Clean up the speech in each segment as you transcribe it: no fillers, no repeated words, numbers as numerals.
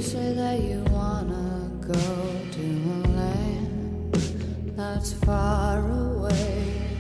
say that you wanna go to a land that's far away.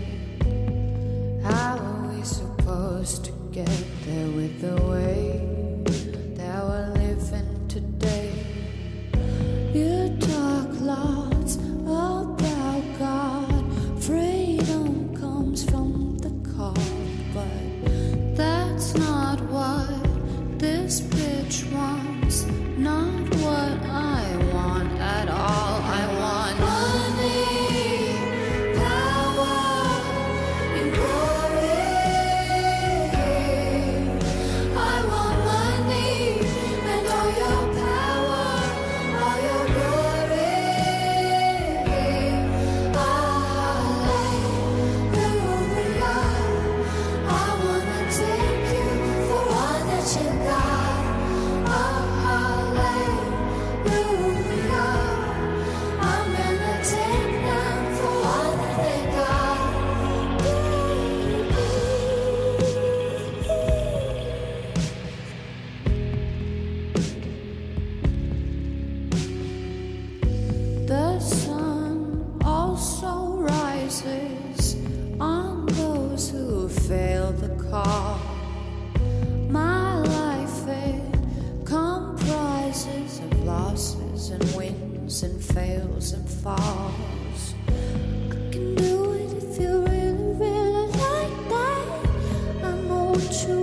How are we supposed to get there with the way that we're living today? You talk lots about God, freedom comes from the call, but that's not what this bitch wants, not what I want at all. I want money, power, and glory. I want money and all your power, all your glory. Hallelujah. I wanna take you for all that you got. The sun also rises on those who fail the call. My life, it comprises of losses and wins and fails and falls. I can do it if you really, really like that. I know what you